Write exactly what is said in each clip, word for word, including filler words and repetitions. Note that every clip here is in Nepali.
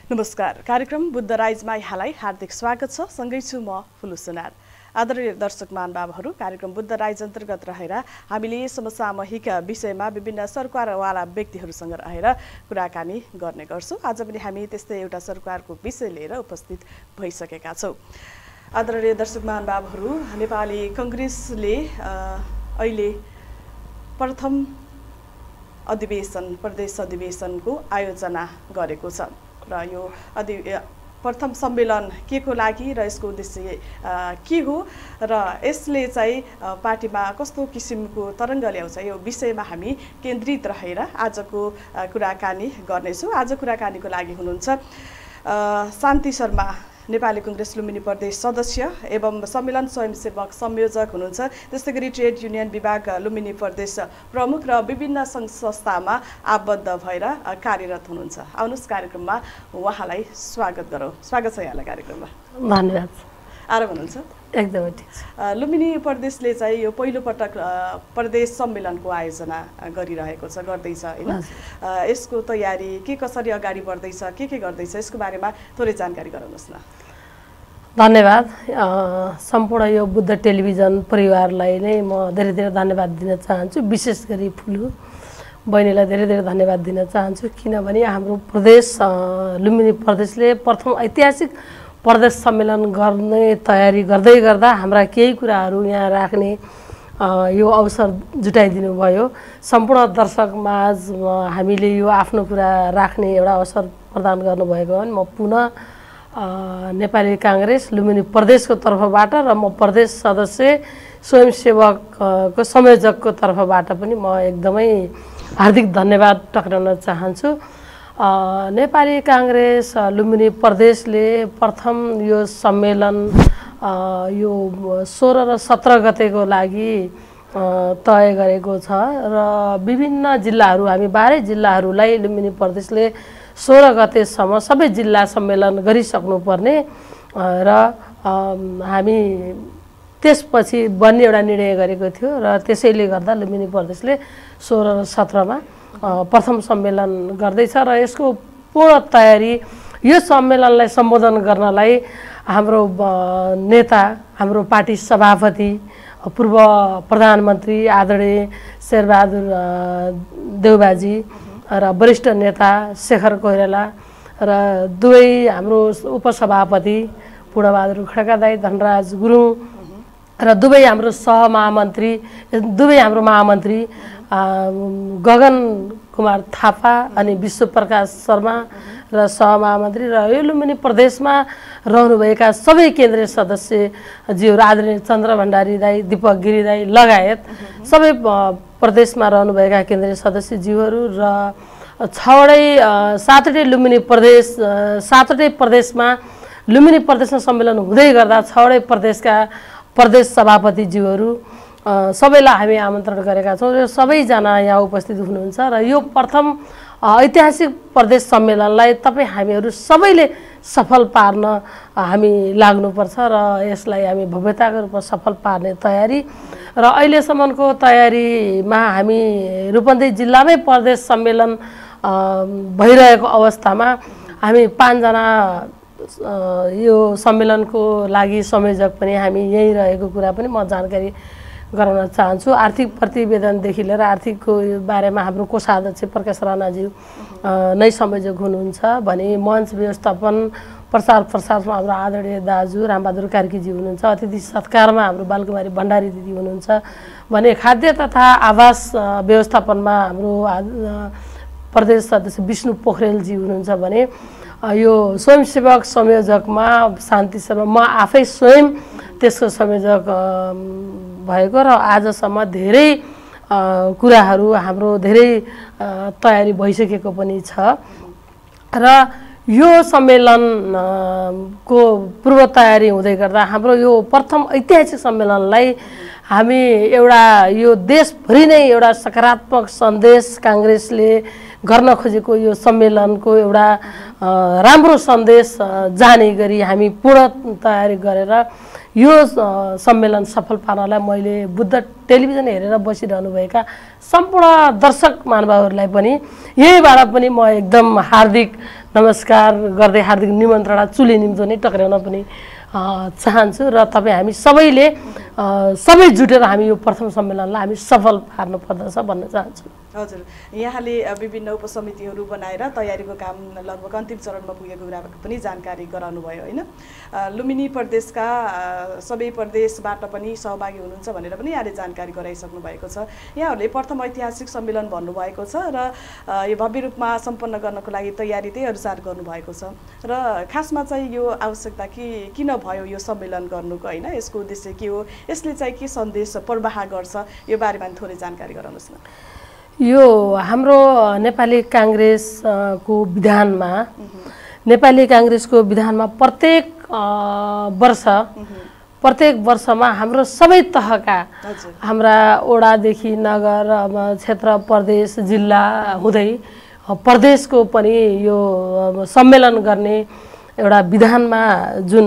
नमस्कार। कार्यक्रम बुद्ध राइजमा यहाँलाई हार्दिक स्वागत छ। सँगै छु म फुलु सुनार। आदरणीय दर्शक महानुभावहरू, कार्यक्रम बुद्ध राइज अन्तर्गत रहेर हामीले समसामयिक विषयमा विभिन्न सरकारवाला व्यक्तिहरूसँग रहेर कुराकानी गर्ने गर्छौँ। आज पनि हामी त्यस्तै एउटा सरकारको विषय लिएर उपस्थित भइसकेका छौँ। आदरणीय दर्शक महानुभावहरू, नेपाली कांग्रेसले अहिले प्रथम अधिवेशन प्रदेश अधिवेशनको आयोजना गरेको छ र यो अधि प्रथम सम्मेलन के को लागि र यसको उद्देश्य के हो र यसले चाहिँ पार्टीमा कस्तो किसिमको तरङ्ग ल्याउँछ, यो विषयमा हामी केन्द्रित रहेर आजको कुराकानी गर्नेछौँ। आज कुराकानीको लागि हुनुहुन्छ शान्ति शर्मा, नेपाली कांग्रेस लुम्बिनी प्रदेश सदस्य एवं सम्मेलन स्वयंसेवक संयोजक हुनुहुन्छ। त्यस्तै गरी ट्रेड युनियन विभाग लुम्बिनी प्रदेश प्रमुख र विभिन्न सङ्घ संस्थामा आबद्ध भएर कार्यरत हुनुहुन्छ। आउनुहोस् कार्यक्रममा उहाँलाई स्वागत गरौँ। स्वागत छ यहाँलाई कार्यक्रममा। धन्यवाद। आराम हुनुहुन्छ? एकदमै ठिक छ। लुम्बिनी प्रदेशले चाहिँ यो पहिलो पटक प्रदेश सम्मेलनको आयोजना गरिरहेको छ, गर्दैछ हैन? यसको तयारी के कसरी अगाडि बढ्दैछ, के के गर्दैछ, यसको बारेमा थोरै जानकारी गराउनुहोस् न। धन्यवाद। सम्पूर्ण यो बुद्ध टेलिभिजन परिवारलाई नै म धेरै धेरै धन्यवाद दिन चाहन्छु। विशेष गरी फुलु बहिनीलाई धेरै धेरै धन्यवाद दिन चाहन्छु, किनभने हाम्रो प्रदेश लुम्बिनी प्रदेशले प्रथम ऐतिहासिक प्रदेश सम्मेलन गर्ने तयारी गर्दै गर्दा हाम्रा केही कुराहरू यहाँ राख्ने यो अवसर जुटाइदिनु भयो। सम्पूर्ण दर्शकमाझ हामीले यो आफ्नो कुरा राख्ने एउटा अवसर प्रदान गर्नुभएको हो। म पुनः नेपाली कांग्रेस लुम्बिनी प्रदेशको तर्फबाट र म प्रदेश सदस्य स्वयंसेवकको संयोजकको तर्फबाट पनि म एकदमै हार्दिक धन्यवाद टक्राउन चाहन्छु। नेपाली कांग्रेस लुम्बिनी प्रदेशले प्रथम यो सम्मेलन यो सोह्र र सत्र गतेको लागि तय गरेको छ र विभिन्न जिल्लाहरू, हामी बाह्रै जिल्लाहरूलाई लुम्बिनी प्रदेशले सोह्र गतेसम्म सबै जिल्ला सम्मेलन गरिसक्नुपर्ने र हामी त्यसपछि बन्ने एउटा निर्णय गरेको थियो र त्यसैले गर्दा लुम्बिनी प्रदेशले सोह्र र सत्रमा प्रथम सम्मेलन गर्दैछ र यसको पूर्ण तयारी, यो सम्मेलनलाई सम्बोधन गर्नलाई हाम्रो नेता, हाम्रो पार्टी सभापति, पूर्व प्रधानमन्त्री आदरणीय शेरबहादुर देउबाजी र वरिष्ठ नेता शेखर कोइराला र दुवै हाम्रो उपसभापति पूर्णबहादुर खड्का दाई, धनराज गुरुङ र दुवै हाम्रो सहमहामन्त्री, दुवै हाम्रो महामन्त्री गगन कुमार थापा अनि विश्व प्रकाश शर्मा र सहमहामन्त्री र यो लुम्बिनी प्रदेशमा रहनुभएका सबै केन्द्रीय सदस्यज्यूहरू आदरणीय चन्द्र भण्डारी दाई, दीपक गिरी दाई लगायत सबै प्रदेशमा रहनुभएका केन्द्रीय सदस्यज्यूहरू र छवटै सातवटै लुम्बिनी प्रदेश सातवटै प्रदेशमा लुम्बिनी प्रदेशमा सम्मेलन हुँदै गर्दा छवटै प्रदेशका प्रदेश सभापतिज्यूहरू सबैलाई हामी आमन्त्रण गरेका छौँ र सबैजना यहाँ उपस्थित हुनुहुन्छ र यो प्रथम ऐतिहासिक प्रदेश सम्मेलनलाई तपाईँ हामीहरू सबैले सफल पार्न हामी लाग्नुपर्छ र यसलाई हामी भव्यताको रूपमा सफल पार्ने तयारी र अहिलेसम्मको तयारीमा हामी रूपन्देही जिल्लामै प्रदेश सम्मेलन भइरहेको अवस्थामा हामी पाँचजना यो सम्मेलनको लागि संयोजक पनि हामी यहीँ रहेको कुरा पनि म जानकारी गराउन चाहन्छु। आर्थिक प्रतिवेदनदेखि लिएर आर्थिकको बारेमा हाम्रो कोषाध्यक्ष प्रकाश राणाज्यू नै संयोजक हुनुहुन्छ भने मञ्च व्यवस्थापन प्रचार प्रसारमा हाम्रो आदरणीय दाजु रामबहादुर कार्कीजी हुनुहुन्छ, अतिथि सत्कारमा हाम्रो बालकुमारी भण्डारी दिदी हुनुहुन्छ भने खाद्य तथा आवास व्यवस्थापनमा हाम्रो प्रदेश सदस्य विष्णु पोखरेलजी हुनुहुन्छ भने यो स्वयंसेवक संयोजकमा शान्ति शर्मा, म आफै स्वयं त्यसको संयोजक भएको र आजसम्म धेरै कुराहरू हाम्रो धेरै तयारी भइसकेको पनि छ र यो सम्मेलनको पूर्व तयारी हुँदै गर्दा हाम्रो यो प्रथम ऐतिहासिक सम्मेलनलाई हामी एउटा यो देशभरि नै एउटा सकारात्मक सन्देश कांग्रेसले गर्न खोजेको यो सम्मेलनको एउटा राम्रो सन्देश जाने गरी हामी पूर्ण तयारी गरेर यो सम्मेलन सफल पार्नलाई मैले बुद्ध टेलिभिजन हेरेर बसिरहनु भएका सम्पूर्ण दर्शक महानुभावहरूलाई पनि यहीबाट पनि म एकदम हार्दिक नमस्कार गर्दै हार्दिक निमन्त्रणा चुली निम्तो नै टक्राउन पनि चाहन्छु र तपाईँ हामी सबैले सबै जुटेर हामी यो प्रथम सम्मेलनलाई हामी सफल पार्नु पर्दछ भन्न चाहन्छु। हजुर, यहाँले विभिन्न उपसमितिहरू बनाएर तयारीको काम लगभग अन्तिम चरणमा पुगेको कुराको पनि जानकारी गराउनु भयो होइन। लुम्बिनी प्रदेशका सबै प्रदेशबाट पनि सहभागी हुनुहुन्छ भनेर पनि यहाँले जानकारी गराइसक्नु भएको छ। यहाँहरूले प्रथम ऐतिहासिक सम्मेलन भन्नुभएको छ र यो भव्य रूपमा सम्पन्न गर्नको लागि तयारी त्यही अनुसार गर्नुभएको छ र खासमा चाहिँ यो आवश्यकता कि किन भयो यो सम्मेलन गर्नुको होइन, यसको उद्देश्य के हो, यसले चाहिँ के सन्देश प्रवाह गर्छ, यो बारेमा थोरै जानकारी गराउनुहोस् न। यो हाम्रो नेपाली काङ्ग्रेसको विधानमा नेपाली काङ्ग्रेसको विधानमा प्रत्येक वर्ष प्रत्येक वर्षमा हाम्रो सबै तहका हाम्रा ओडादेखि नगर क्षेत्र प्रदेश जिल्ला हुँदै प्रदेशको पनि यो सम्मेलन गर्ने एउटा विधानमा जुन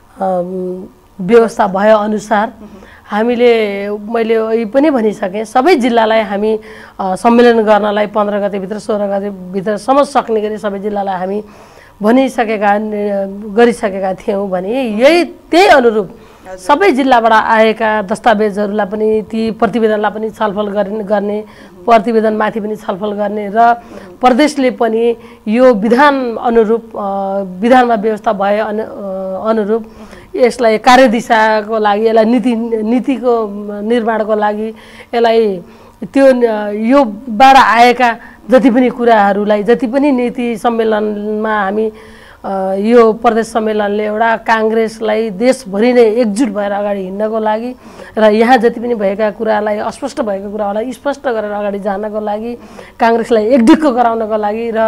व्यवस्था भए अनुसार हामीले मैले यही पनि भनिसकेँ सबै जिल्लालाई हामी सम्मेलन गर्नलाई पन्ध्र गतेभित्र सोह्र गतेभित्रसम्म सक्ने गरी सबै जिल्लालाई हामी भनिसकेका गरिसकेका थियौँ भने यही त्यही अनुरूप सबै जिल्लाबाट आएका दस्तावेजहरूलाई पनि ती प्रतिवेदनलाई पनि छलफल गर्ने प्रतिवेदनमाथि पनि छलफल गर्ने र प्रदेशले पनि यो विधान अनुरूप विधानमा व्यवस्था भए अनुरूप यसलाई कार्यदिशाको लागि यसलाई नीति नीतिको निर्माणको लागि यसलाई त्यो योबाट आएका जति पनि कुराहरूलाई जति पनि नीति सम्मेलनमा हामी यो प्रदेश सम्मेलनले एउटा काङ्ग्रेसलाई देशभरि नै एकजुट भएर अगाडि हिँड्नको लागि र यहाँ जति पनि भएका कुरालाई अस्पष्ट भएको कुराहरूलाई स्पष्ट गरेर अगाडि जानको लागि काङ्ग्रेसलाई एकडिक्को गराउनको लागि र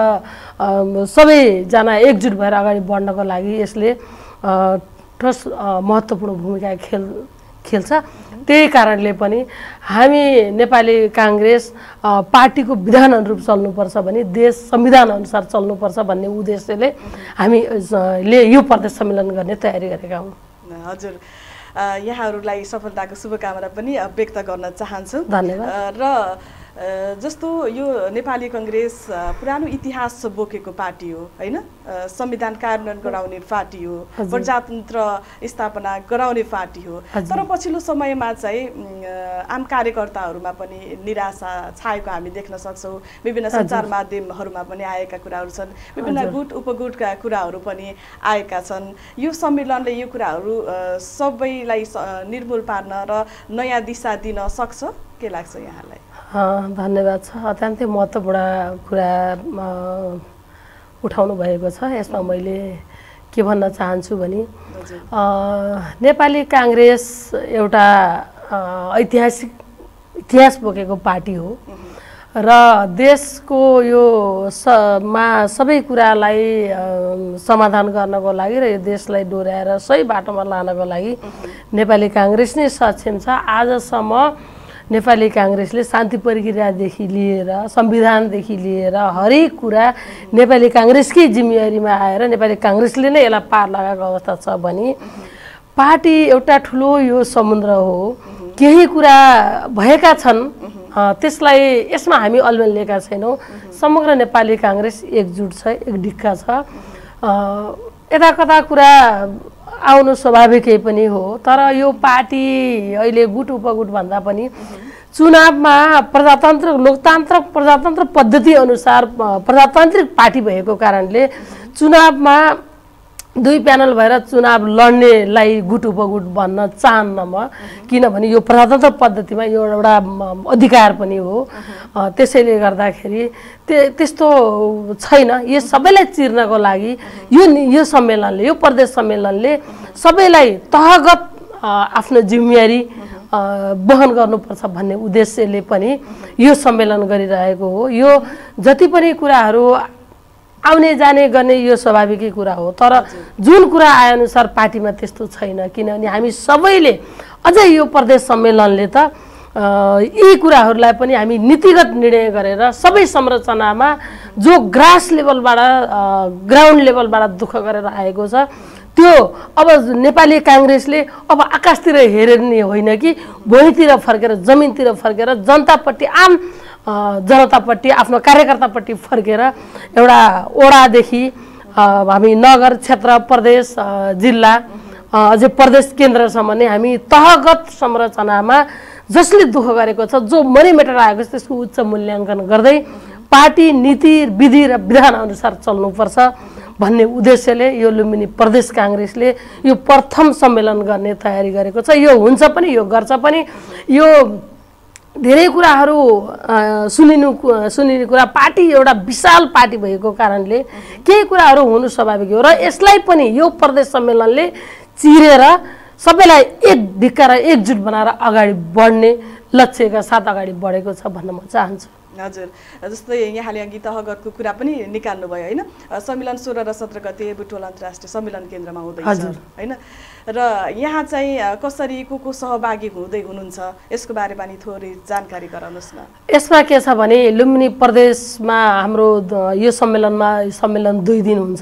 सबैजना एकजुट भएर अगाडि बढ्नको लागि यसले ठोस महत्त्वपूर्ण भूमिका खेल खेल्छ। त्यही कारणले पनि हामी नेपाली काङ्ग्रेस पार्टीको विधान अनुरूप चल्नुपर्छ भने देश संविधान अनुसार चल्नुपर्छ भन्ने उद्देश्यले हामीले यो प्रदेश सम्मेलन गर्ने तयारी गरेका हौँ। हजुर, यहाँहरूलाई सफलताको शुभकामना पनि व्यक्त गर्न चाहन्छु। धन्यवाद। र जस्तो यो नेपाली काङ्ग्रेस पुरानो इतिहास बोकेको पार्टी हो होइन, संविधान कार्यान्वयन गराउने पार्टी हो, प्रजातन्त्र स्थापना गराउने पार्टी हो, तर पछिल्लो समयमा चाहिँ आम कार्यकर्ताहरूमा पनि निराशा छाएको हामी देख्न सक्छौँ। विभिन्न सञ्चार माध्यमहरूमा पनि आएका कुराहरू छन्, विभिन्न गुट उपगुटका कुराहरू पनि आएका छन्। यो सम्मेलनले यो कुराहरू सबैलाई निर्मूल पार्न र नयाँ दिशा दिन सक्छ, के लाग्छ यहाँलाई? धन्यवाद छ, अत्यन्तै महत्त्वपूर्ण कुरा उठाउनु भएको छ। यसमा मैले के भन्न चाहन्छु भने नेपाली काङ्ग्रेस एउटा ऐतिहासिक इतिहास बोकेको पार्टी हो र देशको यो स मा सबै कुरालाई समाधान गर्नको लागि र यो देशलाई डोर्याएर सही बाटोमा लानको लागि नेपाली काङ्ग्रेस नै सक्षम छ। आजसम्म नेपाली काङ्ग्रेसले शान्ति प्रक्रियादेखि लिएर संविधानदेखि लिएर हरेक कुरा नेपाली काङ्ग्रेसकै जिम्मेवारीमा आएर नेपाली काङ्ग्रेसले नै यसलाई पार लगाएको अवस्था छ भने पार्टी एउटा ठुलो यो समुद्र हो। केही कुरा भएका छन् त्यसलाई यसमा हामी अलमेल लिएका छैनौँ। समग्र नेपाली काङ्ग्रेस एकजुट छ, एक ढिक्का छ। यता कता कुरा आउनु स्वाभाविकै पनि हो, तर यो पार्टी अहिले गुट उपगुट भन्दा पनि चुनावमा प्रजातन्त्र लोकतान्त्रिक प्रजातन्त्र पद्धति अनुसार प्रजातान्त्रिक पार्टी भएको कारणले चुनावमा दुई प्यानल भएर चुनाव लड्नेलाई गुट उपगुट भन्न चाहन्न म, किनभने यो प्रजातन्त्र पद्धतिमा यो एउटा अधिकार पनि हो। त्यसैले गर्दाखेरि त्यस्तो छैन। यो सबैलाई चिर्नको लागि यो यो सम्मेलनले यो प्रदेश सम्मेलनले सबैलाई तहगत आफ्नो जिम्मेवारी वहन गर्नुपर्छ भन्ने उद्देश्यले पनि यो सम्मेलन गरिरहेको हो। यो जति पनि कुराहरू आउने जाने गर्ने यो स्वाभाविकै कुरा हो, तर जुन कुरा आएअनुसार पार्टीमा त्यस्तो छैन, किनभने हामी सबैले अझै यो प्रदेश सम्मेलनले त यी कुराहरूलाई पनि हामी नीतिगत निर्णय गरेर सबै संरचनामा जो ग्रास लेभलबाट ग्राउन्ड लेभलबाट दुःख गरेर आएको छ त्यो अब नेपाली काङ्ग्रेसले अब आकाशतिर हेर्ने होइन कि भुइँतिर फर्केर जमिनतिर फर्केर जनताप्रति आम जनतापट्टि आफ्नो कार्यकर्तापट्टि फर्केर एउटा ओडादेखि हामी नगर क्षेत्र प्रदेश जिल्ला अझै प्रदेश केन्द्रसम्म नै हामी तहगत संरचनामा जसले दुःख गरेको छ जो मनी मेटर आएको छ त्यसको उच्च मूल्याङ्कन गर्दै पार्टी नीति विधि र विधान अनुसार चल्नुपर्छ भन्ने उद्देश्यले यो लुम्बिनी प्रदेश काङ्ग्रेसले यो प्रथम सम्मेलन गर्ने तयारी गरेको छ। यो हुन्छ पनि यो गर्छ पनि। यो धेरै कुराहरू सुनिनु सुनिने कुरा पार्टी एउटा विशाल पार्टी भएको कारणले केही कुराहरू हुनु स्वाभाविक हो र यसलाई पनि यो प्रदेश सम्मेलनले चिरेर सबैलाई एक ढिक्का र एकजुट बनाएर अगाडि बढ्ने लक्ष्यका साथ अगाडि बढेको छ भन्न म चाहन्छु। हजुर, जस्तै यहाँले अघि तहगतको कुरा पनि निकाल्नु भयो होइन, सम्मेलन सोह्र र सत्र गते बुटवल अन्तर्राष्ट्रिय सम्मेलन केन्द्रमा हुँदैछ होइन, र यहाँ चाहिँ कसरी को को सहभागी हुँदै हुनुहुन्छ यसको बारेमा नि थोरै जानकारी गराउनुहोस् न। यसमा के छ भने लुम्बिनी प्रदेशमा हाम्रो यो सम्मेलनमा सम्मेलन दुई दिन हुन्छ।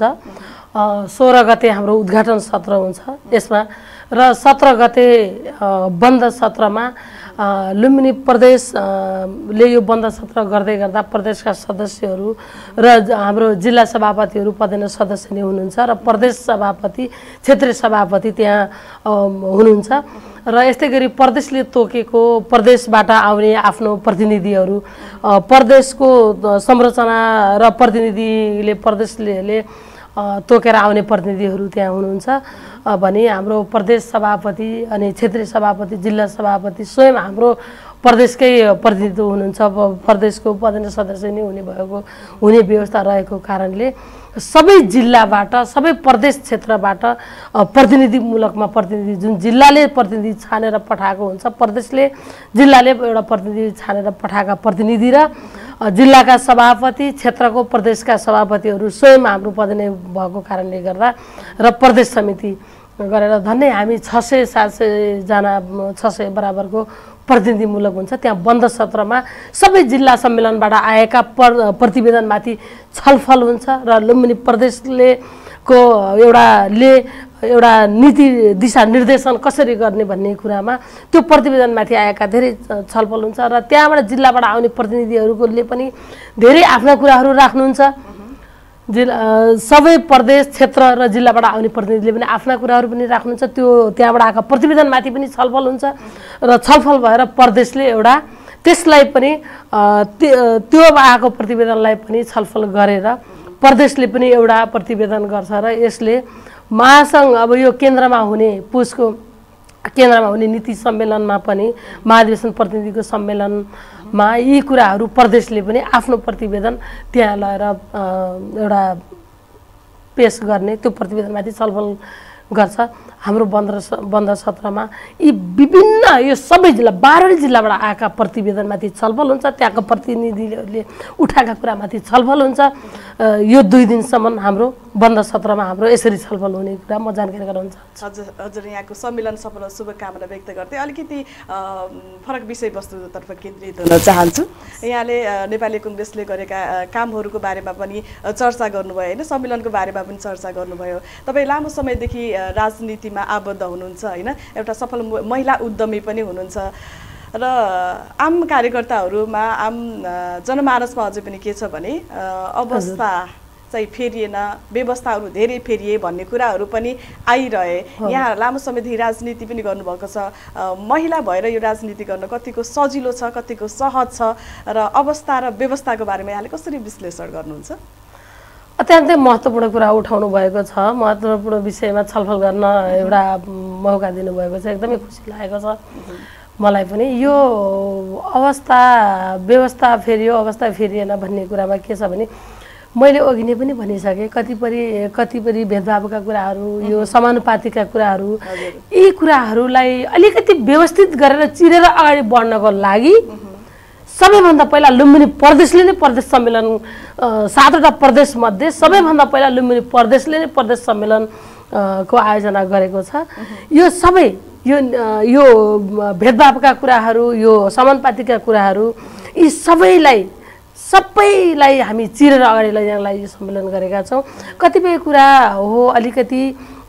सोह्र गते हाम्रो उद्घाटन सत्र हुन्छ यसमा र सत्र गते बन्द सत्रमा लुम्बिनी प्रदेशले यो बन्द सत्र गर्दै गर्दा प्रदेशका सदस्यहरू र हाम्रो जिल्ला सभापतिहरू पदेन सदस्य नै हुनुहुन्छ र प्रदेश सभापति क्षेत्रीय सभापति त्यहाँ हुनुहुन्छ र यस्तै गरी प्रदेशले तोकेको प्रदेशबाट आउने आफ्नो प्रतिनिधिहरू प्रदेशको संरचना र प्रतिनिधिले प्रदेशले तोकेर आउने प्रतिनिधिहरू त्यहाँ हुनुहुन्छ भने हाम्रो प्रदेश सभापति अनि क्षेत्रीय सभापति जिल्ला सभापति स्वयं हाम्रो प्रदेशकै प्रतिनिधित्व हुनुहुन्छ। प्रदेशको पदेन सदस्य नै हुने भएको हुने व्यवस्था रहेको कारणले सबै जिल्लाबाट सबै प्रदेश क्षेत्रबाट प्रतिनिधिमूलकमा प्रतिनिधि जुन जिल्लाले प्रतिनिधि छानेर पठाएको हुन्छ प्रदेशले जिल्लाले एउटा प्रतिनिधि छानेर पठाएका प्रतिनिधि र जिल्लाका सभापति क्षेत्रको प्रदेशका सभापतिहरू स्वयं हाम्रो पदेन भएको कारणले गर्दा र प्रदेश समिति गरेर धन्नै हामी छ सय सात सय जना छ सय बराबरको प्रतिनिधिमूलक हुन्छ। त्यहाँ बन्द सत्रमा सबै जिल्ला सम्मेलनबाट आएका प्रतिवेदनमाथि छलफल हुन्छ र लुम्बिनी प्रदेशले को एउटा ले एउटा नीति दिशा निर्देशन कसरी गर्ने भन्ने कुरामा त्यो प्रतिवेदनमाथि आएका धेरै छलफल हुन्छ र त्यहाँबाट जिल्लाबाट आउने प्रतिनिधिहरूले पनि धेरै आफ्ना कुराहरू राख्नुहुन्छ। जिल्ला सबै प्रदेश क्षेत्र र जिल्लाबाट आउने प्रतिनिधिले पनि आफ्ना कुराहरू पनि राख्नुहुन्छ। त्यो त्यहाँबाट आएका प्रतिवेदनमाथि पनि छलफल हुन्छ र छलफल भएर प्रदेशले एउटा त्यसलाई पनि त्यो आएको प्रतिवेदनलाई पनि छलफल गरेर प्रदेशले पनि एउटा प्रतिवेदन गर्छ र यसले महासङ्घ अब यो केन्द्रमा हुने पुसको केन्द्रमा हुने नीति सम्मेलनमा पनि महाधिवेशन प्रतिनिधिको सम्मेलनमा यी कुराहरू प्रदेशले पनि आफ्नो प्रतिवेदन त्यहाँ लगाएर एउटा पेश गर्ने त्यो प्रतिवेदनमाथि छलफल गर्छ। हाम्रो बन्द बन्द सत्रमा यी विभिन्न यो सबै जिल्ला बाह्रै जिल्लाबाट आएका प्रतिवेदनमाथि छलफल हुन्छ। त्यहाँका प्रतिनिधिहरूले उठाएका कुरामाथि छलफल हुन्छ। यो दुई दिनसम्म हाम्रो बन्द सत्रमा हाम्रो यसरी छलफल हुने कुरा म जानकारी गराउन चाहन्छु। हजुर हजुर यहाँको सम्मेलन सफल शुभकामना व्यक्त गर्दै अलिकति फरक विषयवस्तुतर्फ केन्द्रित हुन चाहन्छु। यहाँले नेपाली कङ्ग्रेसले गरेका कामहरूको बारेमा पनि चर्चा गर्नुभयो होइन, सम्मेलनको बारेमा पनि चर्चा गर्नुभयो। तपाईँ लामो समयदेखि राजनीतिमा आबद्ध हुनुहुन्छ होइन, एउटा सफल महिला उद्यमी पनि हुनुहुन्छ र आम कार्यकर्ताहरूमा आम जनमानसमा अझै पनि के छ भने अवस्था चाहिँ फेरिएन, व्यवस्थाहरू धेरै फेरिए भन्ने कुराहरू पनि आइरहे। यहाँ लामो समयदेखि राजनीति पनि गर्नुभएको छ, महिला भएर यो राजनीति गर्न कतिको सजिलो छ कतिको सहज छ र अवस्था र व्यवस्थाको बारेमा यहाँले कसरी विश्लेषण गर्नुहुन्छ? अत्यन्तै महत्त्वपूर्ण कुरा उठाउनु भएको छ। महत्त्वपूर्ण विषयमा छलफल गर्न एउटा मौका दिनुभएको छ, एकदमै खुसी लागेको छ मलाई पनि। यो अवस्था व्यवस्था फेरियो अवस्था फेरिएन भन्ने कुरामा के छ भने मैले अघि नै पनि भनिसकेँ कतिपय कतिपय भेदभावका कुराहरू यो समानुपातिका कुराहरू यी कुराहरूलाई अलिकति व्यवस्थित गरेर चिरेर अगाडि बढ्नको लागि सबैभन्दा पहिला लुम्बिनी प्रदेशले नै प्रदेश सम्मेलन सातवटा प्रदेशमध्ये सबैभन्दा पहिला लुम्बिनी प्रदेशले नै प्रदेश सम्मेलन को आयोजना गरेको छ। यो सबै यो यो भेदभावका कुराहरू यो समानुपातिका कुराहरू यी सबैलाई सबैलाई हामी चिरेर अगाडि लैजानको लागि यो सम्मेलन गरेका छौँ। कतिपय कुरा हो अलिकति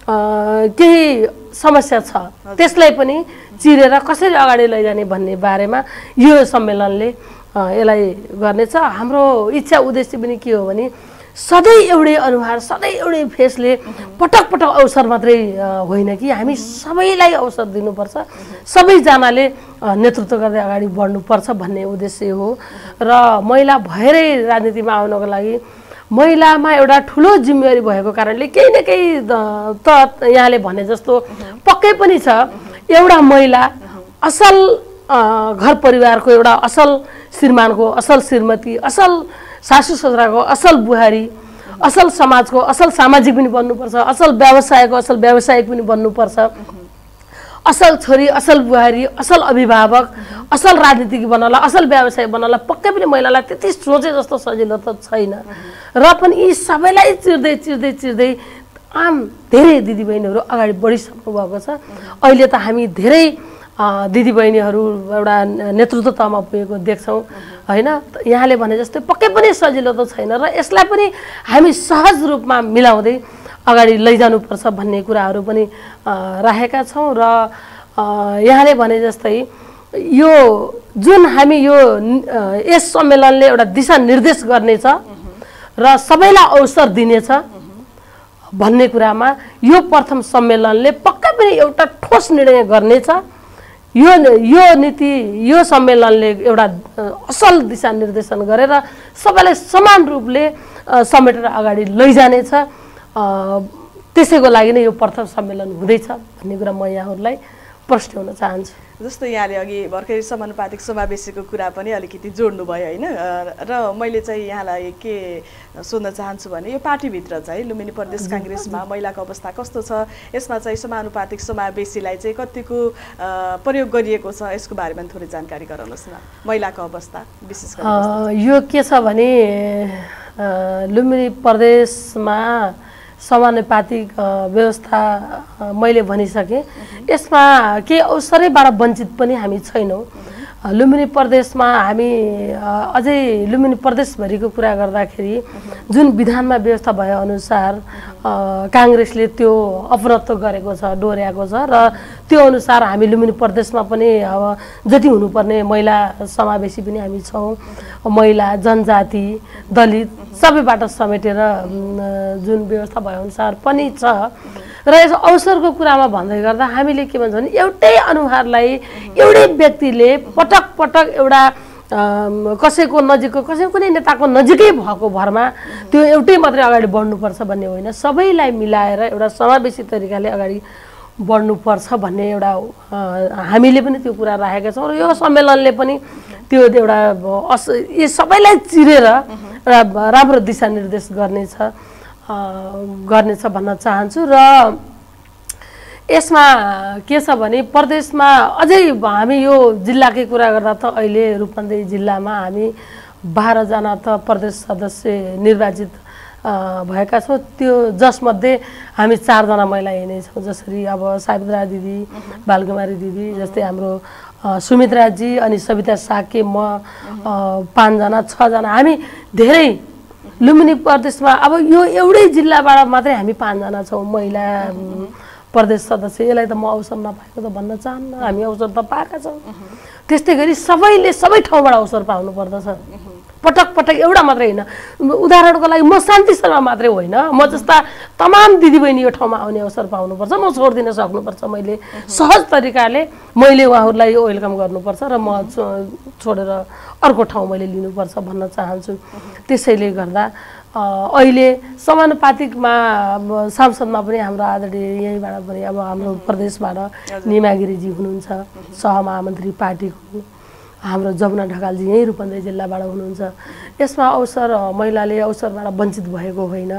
केही समस्या छ त्यसलाई पनि चिरेर कसरी अगाडि लैजाने भन्ने बारेमा यो सम्मेलनले यसलाई गर्नेछ। हाम्रो इच्छा उद्देश्य पनि के हो भने सधैँ एउटै अनुहार सधैँ एउटै फेसले पटक पटक अवसर मात्रै होइन कि हामी सबैलाई अवसर दिनुपर्छ, सबैजनाले नेतृत्व गर्दै अगाडि बढ्नुपर्छ भन्ने उद्देश्य हो। र महिला भएरै राजनीतिमा आउनको लागि महिलामा एउटा ठुलो जिम्मेवारी भएको कारणले केही न केही त यहाँले भने जस्तो पक्कै पनि छ। एउटा महिला असल घर परिवारको एउटा असल श्रीमानको असल श्रीमती, असल सासू ससुराको असल बुहारी, असल समाजको असल सामाजिक पनि बन्नुपर्छ, असल व्यवसायको असल व्यावसायिक पनि बन्नुपर्छ, असल छोरी असल बुहारी असल अभिभावक असल राजनीतिक बनला असल व्यवसाय बनला पक्कै पनि महिलालाई त्यति सोचे जस्तो सजिलो त छैन। र पनि यी सबैलाई चिर्दै चिर्दै चिर्दै आम धेरै दिदीबहिनीहरू अगाडि बढिसक्नु भएको छ। अहिले त हामी धेरै दिदीबहिनीहरू एउटा नेतृत्व तहमा पुगेको देख्छौँ होइन। यहाँले भने जस्तै पक्कै पनि सजिलो त छैन र यसलाई पनि हामी सहज रूपमा मिलाउँदै अगाडि लैजानुपर्छ भन्ने कुराहरू पनि राखेका छौँ। र यहाँले भने जस्तै यो जुन हामी यो यस सम्मेलनले एउटा दिशानिर्देश गर्नेछ र सबैलाई अवसर दिनेछ भन्ने कुरामा यो प्रथम सम्मेलनले पक्कै पनि एउटा ठोस निर्णय गर्नेछ। यो यो नीति यो सम्मेलनले एउटा असल दिशानिर्देशन गरेर सबैलाई समान रूपले समेटेर अगाडि लैजानेछ। त्यसैको लागि नै यो प्रथम सम्मेलन हुँदैछ भन्ने कुरा म यहाँहरूलाई प्रश्न चाहन्छु। जस्तो यहाँले अघि भर्खरै समानुपातिक समावेशीको कुरा पनि अलिकति जोड्नु भयो होइन। र मैले चाहिँ यहाँलाई के सोध्न चाहन्छु भने यो पार्टीभित्र चाहिँ लुम्बिनी प्रदेश काङ्ग्रेसमा महिलाको अवस्था कस्तो छ, यसमा चाहिँ समानुपातिक समावेशीलाई चाहिँ कतिको प्रयोग गरिएको छ, यसको बारेमा थोरै जानकारी गराउनुहोस् न। महिलाको अवस्था विशेष गरी यो के छ भने लुम्बिनी प्रदेशमा समानुपातिक व्यवस्था मैले भनिसकेँ। यसमा केही अवसरैबाट वञ्चित पनि हामी छैनौँ। लुम्बिनी प्रदेशमा हामी अझै लुम्बिनी प्रदेशभरिको कुरा गर्दाखेरि जुन विधानमा व्यवस्था भएअनुसार काङ्ग्रेसले त्यो अपनत्व गरेको छ, डोर्याएको छ र त्यो अनुसार हामी लुम्बिनी प्रदेशमा पनि अब जति हुनुपर्ने महिला समावेशी पनि हामी छौँ। महिला, जनजाति, दलित सबैबाट समेटेर जुन व्यवस्था भएअनुसार पनि छ। र यस अवसरको कुरामा भन्दै गर्दा हामीले के भन्छ भने एउटै अनुहारलाई एउटै व्यक्तिले पटक पटक एउटा कसैको नजिकको कसैको कुनै नेताको नजिकै भएको भरमा त्यो एउटै मात्रै अगाडि बढ्नुपर्छ भन्ने होइन, सबैलाई मिलाएर एउटा समावेशी तरिकाले अगाडि बढ्नुपर्छ भन्ने एउटा हामीले पनि त्यो कुरा राखेका छौँ। र यो सम्मेलनले पनि त्यो एउटा अस यी सबैलाई चिरेर एउटा राम्रो दिशानिर्देश गर्नेछ गर्नेछ भन्न चाहन्छु। र यसमा के छ भने प्रदेशमा अझै हामी यो जिल्लाकै कुरा गर्दा त अहिले रूपन्देही जिल्लामा हामी बाह्रजना त प्रदेश सदस्य निर्वाचित भएका छौँ। त्यो जसमध्ये हामी चारजना महिला यिनै छौँ। जसरी अब सावित्रा दिदी, बालकुमारी दिदी, जस्तै हाम्रो सुमित्राजी अनि सविता साके, म पाँचजना छजना हामी धेरै लुम्बिनी प्रदेशमा अब यो एउटै जिल्लाबाट मात्रै हामी पाँचजना छौँ महिला प्रदेश सदस्य। यसलाई त म अवसर नपाएको त भन्न चाहन्न, हामी अवसर त पाएका छौँ। त्यस्तै गरी सबैले सबै ठाउँबाट अवसर पाउनु पर्दछ, पटक पटक एउटा मात्रै होइन। उदाहरणको लागि म शान्ति शर्मा मात्रै होइन, म जस्ता तमाम दिदीबहिनी यो ठाउँमा आउने अवसर पाउनुपर्छ। म छोडिदिन सक्नुपर्छ, मैले सहज तरिकाले मैले उहाँहरूलाई वेलकम गर्नुपर्छ र म छोडेर अर्को ठाउँ मैले लिनुपर्छ भन्न चाहन्छु। त्यसैले गर्दा अहिले समानुपातिकमा सांसदमा पनि हाम्रो आदरणीय यहीँबाट पनि अब हाम्रो प्रदेशबाट निमा गिरिजी हुनुहुन्छ, सहमहामन्त्री पार्टीको। हाम्रो जमुना ढकालजी यहीँ रूपन्देही जिल्लाबाट हुनुहुन्छ। यसमा अवसर महिलाले अवसरबाट वञ्चित भएको होइन,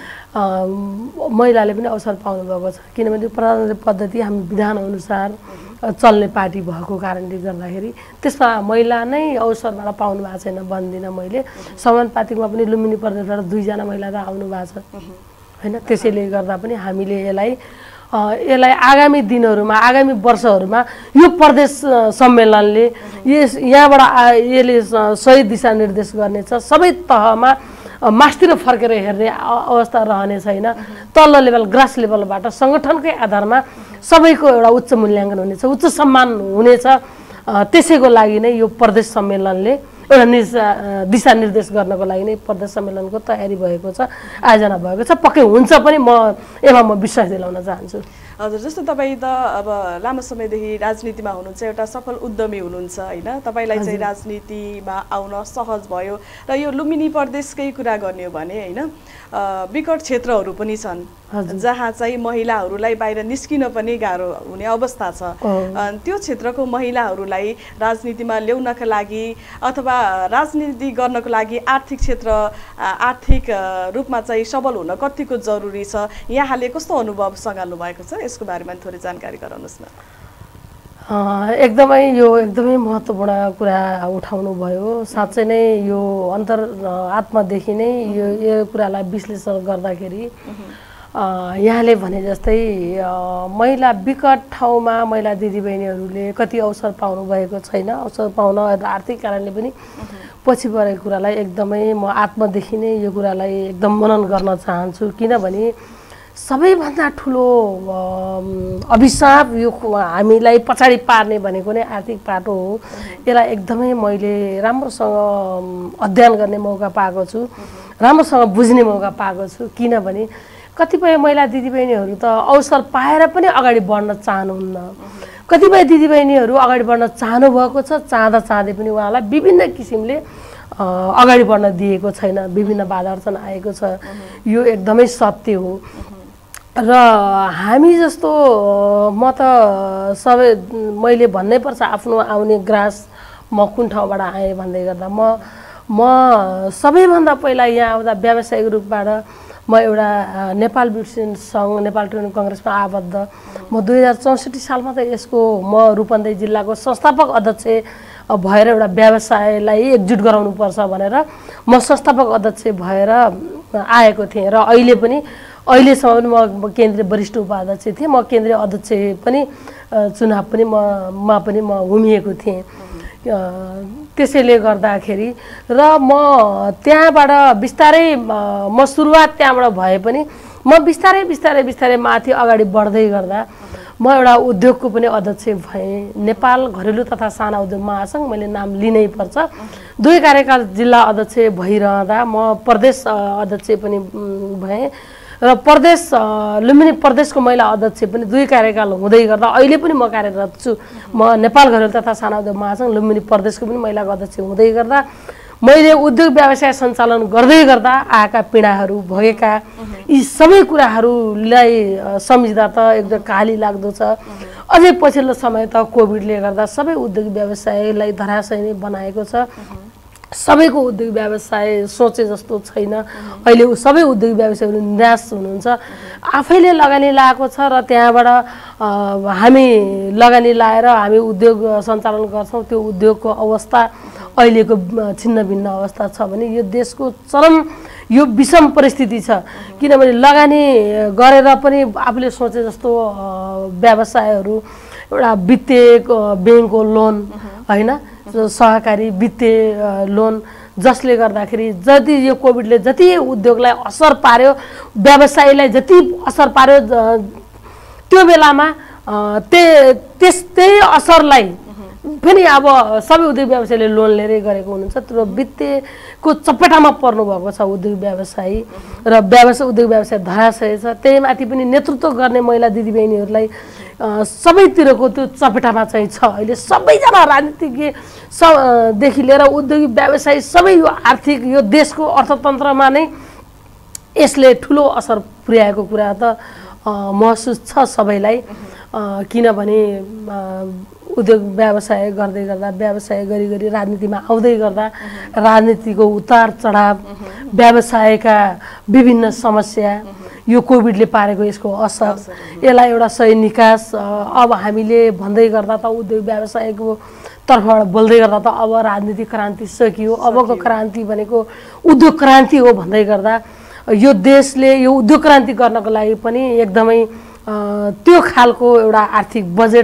महिलाले पनि अवसर पाउनुभएको छ। किनभने प्रजातान्त्रिक पद्धति हामी विधानअनुसार चल्ने पार्टी भएको कारणले गर्दाखेरि त्यसमा महिला नै अवसरबाट पाउनु भएको छैन भन्दिनँ मैले। समानुपातिकमा पनि लुम्बिनी प्रदेशबाट दुईजना महिला त आउनु भएको छ होइन। त्यसैले गर्दा पनि हामीले यसलाई यसलाई आगामी दिनहरूमा आगामी वर्षहरूमा यो प्रदेश सम्मेलनले यस यहाँबाट यसले सही दिशानिर्देश गर्नेछ। सबै तहमा मास्तिर फर्केर हेर्ने अवस्था रहने छैन। तल्लो लेभल ग्रास लेभलबाट सङ्गठनकै आधारमा सबैको एउटा उच्च मूल्याङ्कन हुनेछ, उच्च सम्मान हुनेछ। त्यसैको लागि नै यो प्रदेश सम्मेलनले एउटा निशा दिशानिर्देश गर्नको लागि नै प्रदेश सम्मेलनको तयारी भएको छ, आयोजना भएको छ, पक्कै हुन्छ पनि। म यसमा म विश्वास दिलाउन चाहन्छु। हजुर, जस्तो तपाईँ त अब लामो समयदेखि राजनीतिमा हुनुहुन्छ, एउटा सफल उद्यमी हुनुहुन्छ होइन, तपाईँलाई चाहिँ राजनीतिमा आउन सहज भयो। र यो लुम्बिनी प्रदेशकै कुरा गर्ने हो भने होइन, विकट क्षेत्रहरू पनि छन् जहाँ चाहिँ महिलाहरूलाई बाहिर निस्किन पनि गाह्रो हुने अवस्था छ। त्यो क्षेत्रको महिलाहरूलाई राजनीतिमा ल्याउनका लागि अथवा राजनीति गर्नको लागि आर्थिक क्षेत्र आर्थिक रूपमा चाहिँ सबल हुन कतिको जरुरी छ, यहाँले कस्तो अनुभव सँगाल्नु भएको छ, यसको बारेमा थोरै जानकारी गराउनुहोस् न। एकदमै यो एकदमै महत्त्वपूर्ण कुरा उठाउनु भयो। साँच्चै नै यो अन्तर आत्मादेखि नै यो यो कुरालाई विश्लेषण गर्दाखेरि यहाँले भने जस्तै महिला विकट ठाउँमा महिला दिदीबहिनीहरूले कति अवसर पाउनु भएको छैन। अवसर पाउन आर्थिक कारणले पनि पछि परेको कुरालाई एकदमै म आत्मादेखि नै यो कुरालाई एकदम मनन गर्न चाहन्छु। किनभने सबैभन्दा ठुलो अभिशाप यो हामीलाई पछाडि पार्ने भनेको नै आर्थिक पाटो हो। यसलाई एकदमै मैले राम्रोसँग अध्ययन गर्ने मौका पाएको छु, राम्रोसँग बुझ्ने मौका पाएको छु। किनभने कतिपय महिला दिदीबहिनीहरू त अवसर पाएर पनि अगाडि बढ्न चाहनुहुन्न, कतिपय दिदीबहिनीहरू अगाडि बढ्न चाहनु भएको छ, चाहँदा चाहँदै पनि उहाँलाई विभिन्न किसिमले अगाडि बढ्न दिएको छैन, विभिन्न बाधा अर्चन आएको छ। यो एकदमै सत्य हो। र हामी जस्तो म त सबै मैले भन्नै पर्छ आफ्नो आउने ग्रास म कुन ठाउँबाट आएँ भन्दै गर्दा म म सबैभन्दा पहिला यहाँ आउँदा व्यावसायिक रूपबाट म एउटा नेपाल ब्युटिसियन सङ्घ नेपाल ट्रेड कङ्ग्रेसमा आबद्ध। म दुई हजार चौसठी सालमा त यसको म रूपन्देही जिल्लाको संस्थापक अध्यक्ष भएर एउटा व्यवसायलाई एकजुट गराउनुपर्छ भनेर म संस्थापक अध्यक्ष भएर आएको थिएँ। र अहिले पनि अहिलेसम्म म केन्द्रीय वरिष्ठ उपाध्यक्ष थिएँ, म केन्द्रीय अध्यक्ष पनि चुनाव पनि म मा पनि म हुमिएको थिएँ। त्यसैले गर्दाखेरि र म त्यहाँबाट बिस्तारै म सुरुवात त्यहाँबाट भए पनि म बिस्तारै बिस्तारै बिस्तारै माथि अगाडि बढ्दै गर्दा म एउटा उद्योगको पनि अध्यक्ष भएँ। नेपाल घरेलु तथा साना उद्योग महासङ्घ मैले नाम लिनै पर्छ। दुई कार्यकाल जिल्ला अध्यक्ष भइरहँदा म प्रदेश अध्यक्ष पनि भएँ र प्रदेश लुम्बिनी प्रदेशको महिला अध्यक्ष पनि दुई कार्यकाल हुँदै गर्दा अहिले पनि म कार्यरत छु। म नेपाल घरेलु तथा साना उद्योग महासङ्घ लुम्बिनी प्रदेशको पनि महिलाको अध्यक्ष हुँदै गर्दा मैले उद्योग व्यवसाय सञ्चालन गर्दै गर्दा आएका पीडाहरू भोगेका यी सबै कुराहरूलाई सम्झिँदा त एकदम काली लाग्दो छ। अझै पछिल्लो समय त कोभिडले गर्दा सबै उद्योग व्यवसायलाई धराशयी नै बनाएको छ। सबैको उद्योग व्यवसाय सोचे जस्तो छैन। अहिले सबै उद्योग व्यवसायहरू निराश हुनुहुन्छ। आफैले लगानी लगाएको छ र त्यहाँबाट हामी लगानी लाएर हामी उद्योग सञ्चालन गर्छौँ। त्यो उद्योगको अवस्था अहिलेको छिन्न भिन्न अवस्था छ भने यो देशको चरम यो विषम परिस्थिति छ। किनभने लगानी गरेर पनि आफूले सोचे जस्तो व्यवसायहरू एउटा वित्तीय ब्याङ्कको लोन होइन, सहकारी वित्तीय लोन जसले गर्दाखेरि जति यो कोभिडले जति उद्योगलाई असर पार्यो, व्यवसायलाई जति असर पार्यो, त्यो बेलामा त्यस त्यही असरलाई फेरि अब सबै उद्योग व्यवसायले लोन लिएरै गरेको हुनुहुन्छ। त्यो वित्तीयको चपेटामा पर्नुभएको छ उद्योग व्यवसायी र व्यवसाय उद्योग व्यवसाय धराशय छ। त्यही माथि पनि नेतृत्व गर्ने महिला दिदीबहिनीहरूलाई सबैतिरको त्यो चपेटामा चाहिँ छ। अहिले सबैजना राजनीतिज्ञ सबदेखि लिएर उद्योगिक व्यवसायी सबै यो आर्थिक यो देशको अर्थतन्त्रमा नै यसले ठुलो असर पुर्याएको कुरा त महसुस छ सबैलाई। किनभने उद्योग व्यवसाय गर्दै गर्दा व्यवसाय गरी गरी राजनीतिमा आउँदै गर्दा राजनीतिको उतार चढाव, व्यवसायका विभिन्न समस्या, यो कोभिडले पारेको यसको असर, यसलाई एउटा सही निकास अब हामीले भन्दै गर्दा त उद्योग व्यवसायको तर्फबाट बोल्दै गर्दा त अब राजनीतिक क्रान्ति सकियो, अबको क्रान्ति भनेको उद्योग क्रान्ति हो भन्दै गर्दा यो देशले यो उद्योग क्रान्ति गर्नको लागि पनि एकदमै त्यो खालको एउटा आर्थिक बजेट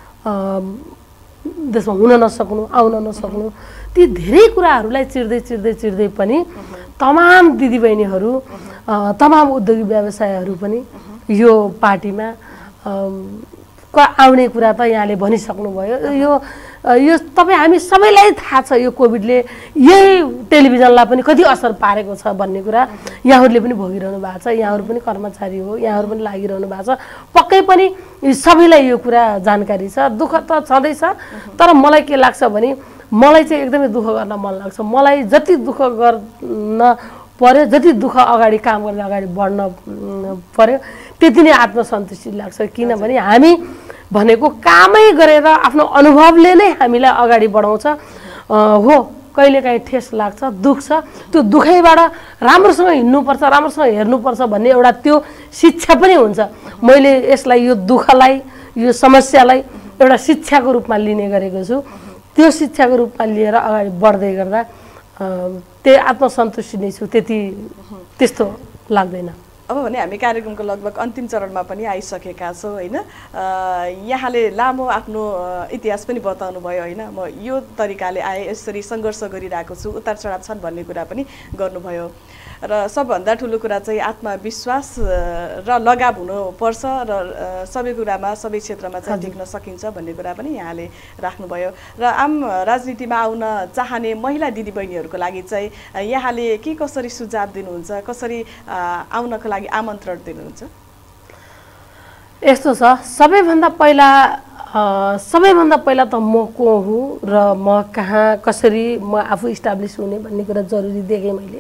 देशमा हुन नसक्नु, आउन नसक्नु, ती धेरै कुराहरूलाई चिर्दै चिर्दै चिर्दै पनि तमाम दिदीबहिनीहरू तमाम उद्योगिक व्यवसायहरू पनि यो पार्टीमा आउने कुरा त यहाँले भनिसक्नुभयो। यो यो तपाईँ हामी सबैलाई थाहा छ यो कोभिडले यही टेलिभिजनलाई पनि कति असर पारेको छ भन्ने कुरा यहाँहरूले पनि भोगिरहनु भएको छ, यहाँहरू पनि कर्मचारी हो, यहाँहरू पनि लागिरहनु भएको छ, पक्कै पनि सबैलाई यो कुरा जानकारी छ। दुःख त छँदैछ, तर मलाई के लाग्छ भने मलाई चाहिँ एकदमै दुःख गर्न मन लाग्छ। मलाई जति दुःख गर्न पर्यो, जति दुःख अगाडि काम गर्दै अगाडि बढ्न पर्यो त्यति नै आत्मसन्तुष्टि लाग्छ। किनभने हामी भनेको कामै गरेर आफ्नो अनुभवले नै हामीलाई अगाडि बढाउँछ। हो कहिलेकाहीँ ठेस लाग्छ, दुख्छ, त्यो दुखाइबाट राम्रोसँग हिँड्नुपर्छ, राम्रोसँग हेर्नुपर्छ भन्ने एउटा त्यो शिक्षा पनि हुन्छ। मैले यसलाई यो दुःखलाई यो समस्यालाई एउटा शिक्षाको रूपमा लिने गरेको छु। त्यो शिक्षाको रूपमा लिएर अगाडि बढ्दै गर्दा त्यही आत्मसन्तुष्टि नै छु, त्यति त्यस्तो लाग्दैन। अब भने हामी कार्यक्रमको लगभग अन्तिम चरणमा पनि आइसकेका छौँ होइन। यहाँले लामो आफ्नो इतिहास पनि बताउनु भयो होइन। म यो तरिकाले आए, यसरी सङ्घर्ष गरिरहेको छु, उतार चढाव छन् भन्ने कुरा पनि गर्नुभयो। र सबभन्दा ठुलो कुरा चाहिँ आत्मविश्वास र लगाव हुनुपर्छ र सबै कुरामा सबै क्षेत्रमा चाहिँ टिक्न सकिन्छ भन्ने कुरा पनि यहाँले राख्नुभयो। र आम राजनीतिमा आउन चाहने महिला दिदीबहिनीहरूको लागि चाहिँ यहाँले के कसरी सुझाव दिनुहुन्छ, कसरी आउनको लागि आमन्त्रण दिनुहुन्छ? यस्तो छ, सबैभन्दा पहिला सबैभन्दा पहिला त म को हुँ र म कहाँ कसरी म आफू इस्टाब्लिस हुने भन्ने कुरा जरुरी देखेँ मैले।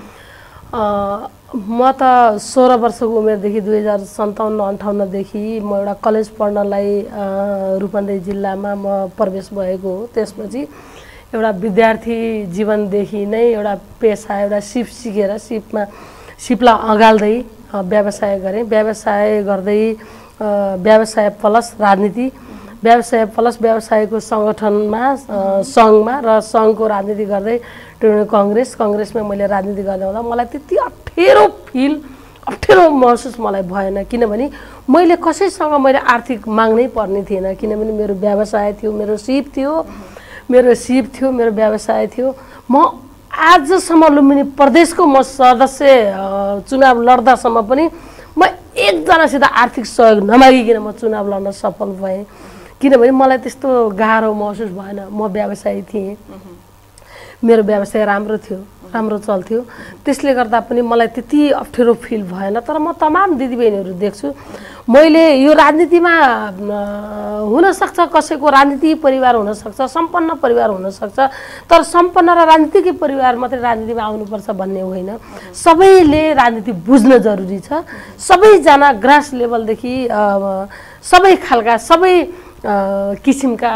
म त सोह्र वर्षको उमेरदेखि दुई हजार सन्ताउन्न अन्ठाउन्नदेखि म एउटा कलेज पढ्नलाई रूपन्देही जिल्लामा म प्रवेश भएको हो। त्यसपछि एउटा विद्यार्थी जीवनदेखि नै एउटा पेसा, एउटा सिप सिकेर सिपमा सिपलाई अँगाल्दै व्यवसाय गरेँ। व्यवसाय गर्दै व्यवसाय प्लस राजनीति, व्यवसाय प्लस व्यवसायको सङ्गठनमा सङ्घमा र सङ्घको राजनीति गर्दै तृणमूल कङ्ग्रेस कङ्ग्रेसमा मैले राजनीति गर्दै हुँदा मलाई त्यति अप्ठ्यारो फिल अप्ठ्यारो महसुस मलाई भएन। किनभने मैले कसैसँग मैले आर्थिक माग्नै पर्ने थिएन, किनभने मेरो व्यवसाय थियो, मेरो सिप थियो मेरो सिप थियो मेरो व्यवसाय थियो। म आजसम्म लुम्बिनी प्रदेशको म सदस्य चुनाव लड्दासम्म पनि म एकजनासित आर्थिक सहयोग नमागिकन म चुनाव लड्न सफल भएँ। किनभने मलाई त्यस्तो गाह्रो महसुस भएन। म व्यवसायी थिएँ, मेरो व्यवसाय राम्रो थियो, राम्रो चल्थ्यो, त्यसले गर्दा पनि मलाई त्यति अप्ठ्यारो फिल भएन। तर म तमाम दिदीबहिनीहरू देख्छु, मैले यो राजनीतिमा हुनसक्छ कसैको राजनीति परिवार हुनसक्छ, सम्पन्न परिवार हुनसक्छ, तर सम्पन्न र राजनीतिकै परिवार मात्रै राजनीतिमा आउनुपर्छ भन्ने होइन। सबैले राजनीति बुझ्न जरुरी छ। सबैजना ग्रास लेभलदेखि सबै खालका सबै किसिमका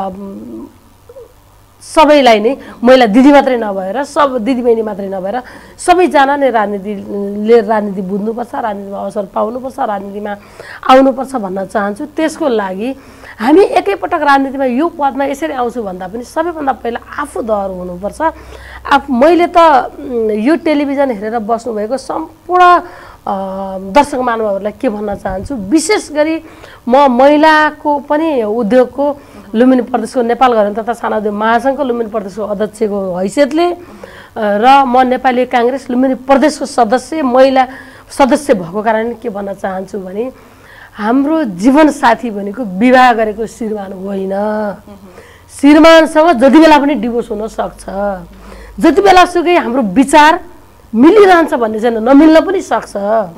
सबैलाई नै महिला दिदी मात्रै नभएर सब दिदीबहिनी मात्रै नभएर सबैजना नै राजनीतिले राजनीति बुझ्नुपर्छ, राजनीतिमा अवसर पाउनुपर्छ, राजनीतिमा आउनुपर्छ भन्न चाहन्छु। त्यसको लागि हामी एकैपटक राजनीतिमा यो पदमा यसरी आउँछु भन्दा पनि सबैभन्दा पहिला आफू दर हुनुपर्छ। आफ मैले त यो टेलिभिजन हेरेर बस्नुभएको सम्पूर्ण दर्शक महानुभावहरूलाई के भन्न चाहन्छु, विशेष गरी म महिलाको पनि उद्योगको लुम्बिनी प्रदेशको नेपाल घरेलु तथा साना उद्योग महासङ्घको लुम्बिनी प्रदेशको अध्यक्षको हैसियतले र म नेपाली काङ्ग्रेस लुम्बिनी प्रदेशको सदस्य महिला सदस्य भएको कारण के भन्न चाहन्छु भने हाम्रो जीवनसाथी भनेको विवाह गरेको श्रीमान होइन। श्रीमानसँग जति बेला पनि डिभोर्स हुन सक्छ, जति बेला सुकै हाम्रो विचार मिलिरहन्छ भन्ने छैन, नमिल्न पनि सक्छ।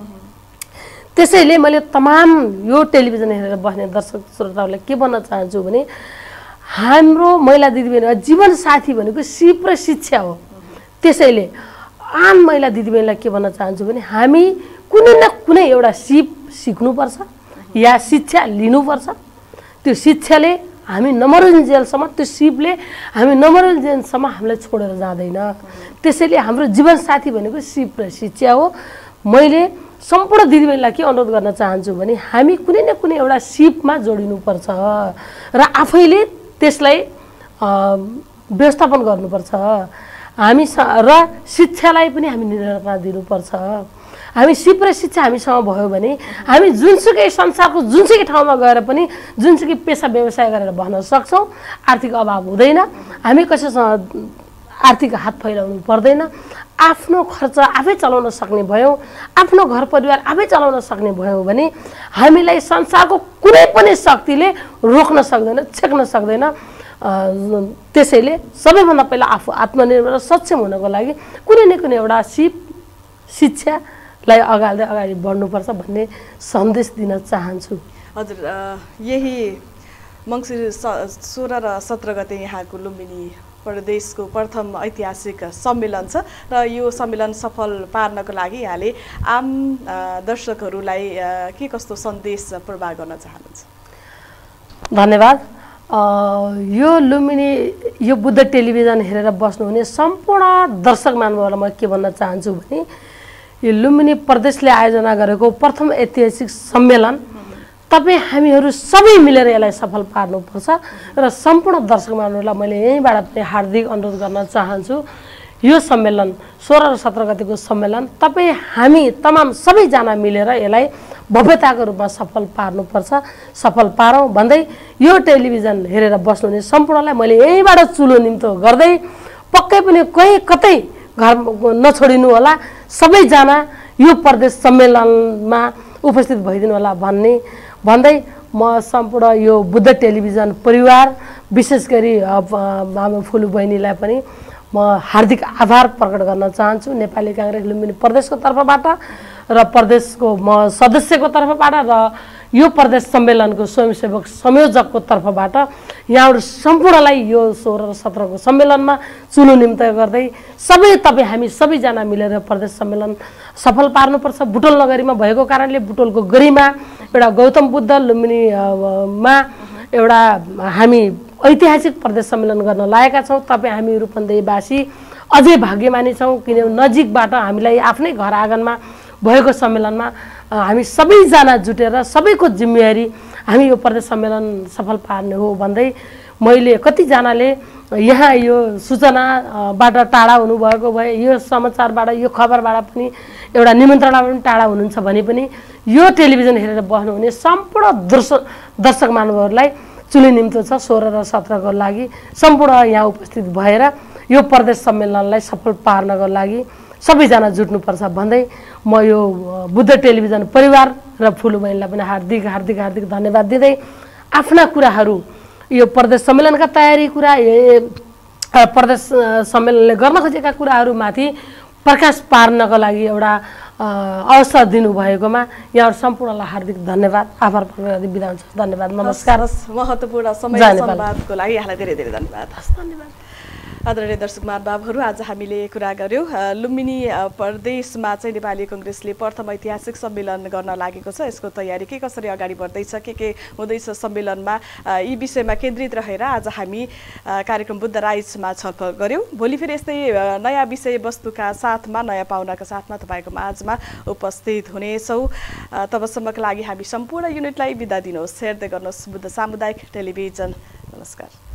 त्यसैले मैले तमाम यो टेलिभिजन हेरेर बस्ने दर्शक श्रोताहरूलाई के भन्न चाहन्छु भने हाम्रो महिला दिदीबहिनी जीवनसाथी भनेको सिप र शिक्षा हो। त्यसैले आम महिला दिदीबहिनीलाई के भन्न चाहन्छु भने हामी कुनै न कुनै एउटा सिप सिक्नुपर्छ या शिक्षा लिनुपर्छ। त्यो शिक्षाले हामी नमरुन्जेलसम्म, त्यो सिपले हामी नमरुन्जेलसम्म हामीलाई छोडेर जाँदैन। त्यसैले हाम्रो जीवनसाथी भनेको सिप र शिक्षा हो। मैले सम्पूर्ण दिदीबहिनीलाई के अनुरोध गर्न चाहन्छु भने हामी कुनै न कुनै एउटा सिपमा जोडिनुपर्छ र आफैले त्यसलाई व्यवस्थापन गर्नुपर्छ। हामी र शिक्षालाई पनि हामी निरन्तर दिनुपर्छ। हामी सिप र शिक्षा हामीसँग भयो भने हामी जुनसुकै संसारको जुनसुकै ठाउँमा गएर पनि जुनसुकै पेसा व्यवसाय गरेर बस्न सक्छौँ। आर्थिक अभाव हुँदैन, हामी कसैसँग आर्थिक हात फैलाउनु पर्दैन, आफ्नो खर्च आफै चलाउन सक्ने भयौँ, आफ्नो घर परिवार आफै चलाउन सक्ने भयौँ भने हामीलाई संसारको कुनै पनि शक्तिले रोक्न सक्दैन, छेक्न सक्दैन। त्यसैले सबैभन्दा पहिला आफू आत्मनिर्भर सक्षम हुनको लागि कुनै न कुनै एउटा सिप शिक्षालाई अगाडि अगाडि बढ्नुपर्छ भन्ने सन्देश दिन चाहन्छु। हजुर, यही मङ्सिर सोह्र र सत्र गते यहाँको लुम्बिनी प्रदेशको प्रथम ऐतिहासिक सम्मेलन छ र यो सम्मेलन सफल पार्नको लागि यहाँले आम दर्शकहरूलाई के कस्तो सन्देश प्रवाह गर्न चाहनुहुन्छ? धन्यवाद। यो लुम्बिनी यो बुद्ध टेलिभिजन हेरेर बस्नुहुने सम्पूर्ण दर्शक महानुभावलाई म के भन्न चाहन्छु भने यो लुम्बिनी प्रदेशले आयोजना गरेको प्रथम ऐतिहासिक सम्मेलन तपाईँ हामीहरू सबै मिलेर यसलाई सफल पार्नुपर्छ र सम्पूर्ण दर्शक महानुभावलाई मैले यहीँबाट पनि हार्दिक अनुरोध गर्न चाहन्छु। यो सम्मेलन सोह्र र सत्र गतिको सम्मेलन तपाईँ हामी तमाम सबैजना मिलेर यसलाई भव्यताको रूपमा सफल पार्नुपर्छ, सफल पारौँ भन्दै यो टेलिभिजन हेरेर बस्नुहुने सम्पूर्णलाई मैले यहीँबाट चुलो निम्तो गर्दै पक्कै पनि कहीँ कतै घर नछोडिनु होला, सबैजना यो प्रदेश सम्मेलनमा उपस्थित भइदिनु होला भन्ने भन्दै म सम्पूर्ण यो बुद्ध टेलिभिजन परिवार विशेष गरी हाम्रो फुलु बहिनीलाई पनि म हार्दिक आभार प्रकट गर्न चाहन्छु। नेपाली काङ्ग्रेस लुम्बिनी प्रदेशको तर्फबाट र प्रदेशको म सदस्यको तर्फबाट र यो प्रदेश सम्मेलनको स्वयंसेवक संयोजकको तर्फबाट यहाँहरू सम्पूर्णलाई यो सोह्र र सत्रको सम्मेलनमा चुनो निम्ति गर्दै सबै तपाईँ हामी सबैजना मिलेर प्रदेश सम्मेलन सफल पार्नुपर्छ। बुटोल नगरीमा भएको कारणले बुटोलको गरिमा एउटा गौतम बुद्ध लुम्बिनीमा एउटा हामी ऐतिहासिक प्रदेश सम्मेलन गर्न लागेका छौँ। तपाईँ हामी रूपन्देहीवासी अझै भाग्यमानी छौँ किनभने नजिकबाट हामीलाई आफ्नै घर आँगनमा भएको सम्मेलनमा हामी सबैजना जुटेर सबैको जिम्मेवारी हामी यो प्रदेश सम्मेलन सफल पार्ने हो भन्दै मैले कतिजनाले यहाँ यो सूचनाबाट टाढा हुनुभएको भए यो समाचारबाट यो खबरबाट पनि एउटा निमन्त्रणाबाट पनि टाढा हुनुहुन्छ भने पनि यो टेलिभिजन हेरेर बस्नुहुने सम्पूर्ण दर्शक दर्शक महानुभावहरूलाई चुली निम्तो छ सोह्र र सत्रको लागि सम्पूर्ण यहाँ उपस्थित भएर यो प्रदेश सम्मेलनलाई सफल पार्नको लागि सबैजना जुट्नुपर्छ भन्दै म यो बुद्ध टेलिभिजन परिवार र फुलु बहिनीलाई पनि हार्दिक हार्दिक हार्दिक धन्यवाद दिँदै आफ्ना कुराहरू यो प्रदेश सम्मेलनका तयारी कुरा प्रदेश सम्मेलनले गर्न खोजेका कुराहरूमाथि प्रकाश पार्नको लागि एउटा अवसर दिनुभएकोमा यहाँहरू सम्पूर्णलाई हार्दिक धन्यवाद आभार प्रकट गर्दै बिदा हुन्छु। धन्यवाद, नमस्कार। महत्त्वपूर्ण समय संवादको लागि यहाँलाई धेरै धेरै धन्यवाद। धन्यवाद। आदरणीय दर्शक महानुभावहरू, आज हामीले कुरा गर्यौँ लुम्बिनी प्रदेशमा चाहिँ नेपाली कङ्ग्रेसले प्रथम ऐतिहासिक सम्मेलन गर्न लागेको छ, यसको तयारी के कसरी अगाडि बढ्दैछ, के के हुँदैछ सम्मेलनमा, यी विषयमा केन्द्रित रहेर आज हामी कार्यक्रम बुद्ध राइजमा छलफल गऱ्यौँ। भोलि फेरि यस्तै नयाँ विषयवस्तुका साथमा नयाँ पाहुनाका साथमा तपाईँको माझमा उपस्थित हुनेछौँ। तबसम्मका लागि हामी सम्पूर्ण युनिटलाई बिदा दिनुहोस्। हेर्दै गर्नुहोस् बुद्ध सामुदायिक टेलिभिजन। नमस्कार।